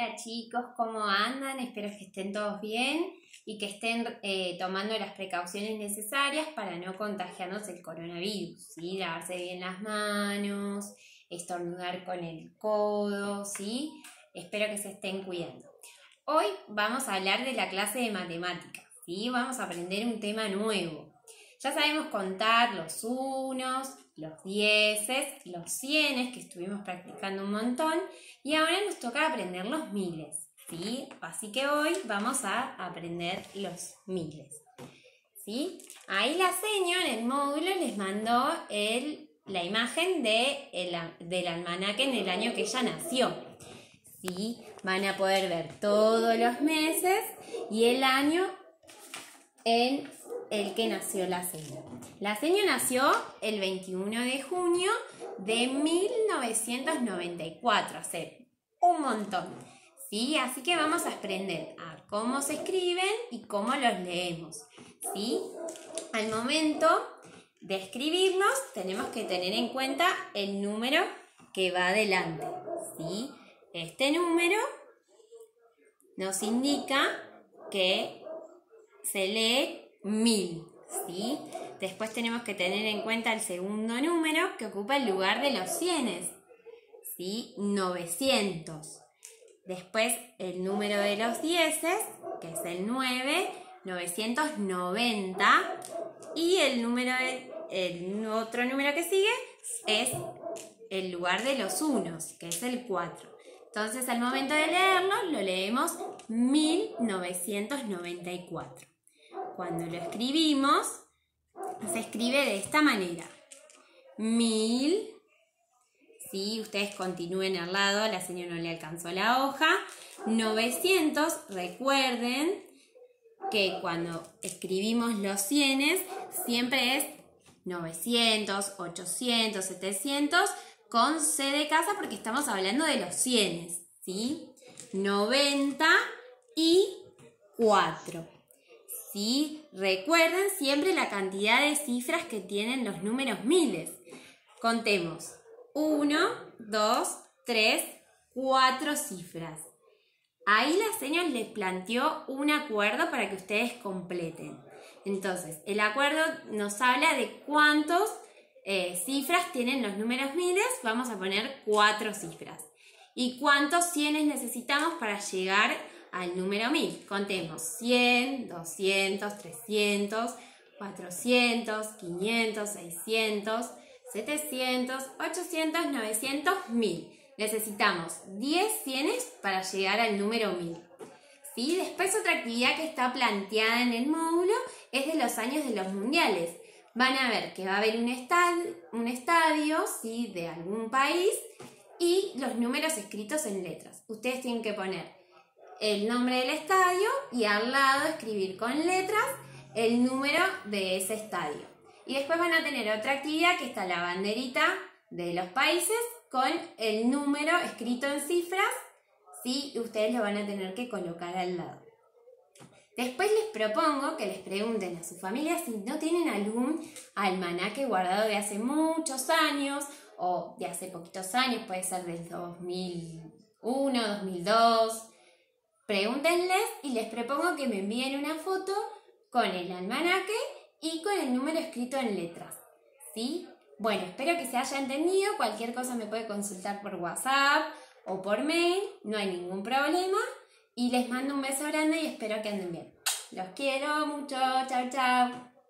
Hola chicos, ¿cómo andan? Espero que estén todos bien y que estén tomando las precauciones necesarias para no contagiarnos el coronavirus, ¿sí? Lavarse bien las manos, estornudar con el codo, ¿sí? Espero que se estén cuidando. Hoy vamos a hablar de la clase de matemáticas, ¿sí? Vamos a aprender un tema nuevo. Ya sabemos contar los unos, los dieces, los cienes, que estuvimos practicando un montón, y ahora nos toca aprender los miles, ¿sí? Así que hoy vamos a aprender los miles, ¿sí? Ahí la seño en el módulo les mandó la imagen del almanaque en el año que ella nació, ¿sí? Van a poder ver todos los meses y el año en el que nació la seño. La seño nació el 21 de junio de 1994, hace un montón, ¿sí? Así que vamos a aprender a cómo se escriben y cómo los leemos, ¿sí? Al momento de escribirlos tenemos que tener en cuenta el número que va adelante, ¿sí? Este número nos indica que se lee 1000, ¿sí? Después tenemos que tener en cuenta el segundo número que ocupa el lugar de los cienes, ¿sí? 900. Después el número de los dieces, que es el 9, 990. Y el otro número que sigue es el lugar de los unos, que es el 4. Entonces al momento de leerlo, lo leemos 1994. Cuando lo escribimos, se escribe de esta manera. 1000, ¿sí? Ustedes continúen al lado, la señora no le alcanzó la hoja. 900, recuerden que cuando escribimos los cienes, siempre es 900, 800, 700, con C de casa porque estamos hablando de los cienes, ¿sí? 90 y 4. ¿Sí? Recuerden siempre la cantidad de cifras que tienen los números miles. Contemos. 1, 2, 3, 4 cifras. Ahí la señora les planteó un acuerdo para que ustedes completen. Entonces, el acuerdo nos habla de cuántas cifras tienen los números miles. Vamos a poner 4 cifras. ¿Y cuántos cienes necesitamos para llegar al número 1000? Contemos 100, 200, 300, 400, 500, 600, 700, 800, 900, 1000. Necesitamos 10 cienes para llegar al número 1000. ¿Sí? Después otra actividad que está planteada en el módulo es de los años de los mundiales. Van a ver que va a haber un estadio, ¿sí? De algún país y los números escritos en letras. Ustedes tienen que poner el nombre del estadio y al lado escribir con letras el número de ese estadio. Y después van a tener otra actividad que está la banderita de los países con el número escrito en cifras, ¿sí? Y ustedes lo van a tener que colocar al lado. Después les propongo que les pregunten a su familia si no tienen algún almanaque guardado de hace muchos años o de hace poquitos años, puede ser del 2001, 2002. Pregúntenles y les propongo que me envíen una foto con el almanaque y con el número escrito en letras, ¿sí? Bueno, espero que se haya entendido. Cualquier cosa me puede consultar por WhatsApp o por mail, no hay ningún problema. Y les mando un beso grande y espero que anden bien. Los quiero mucho, chao, chao.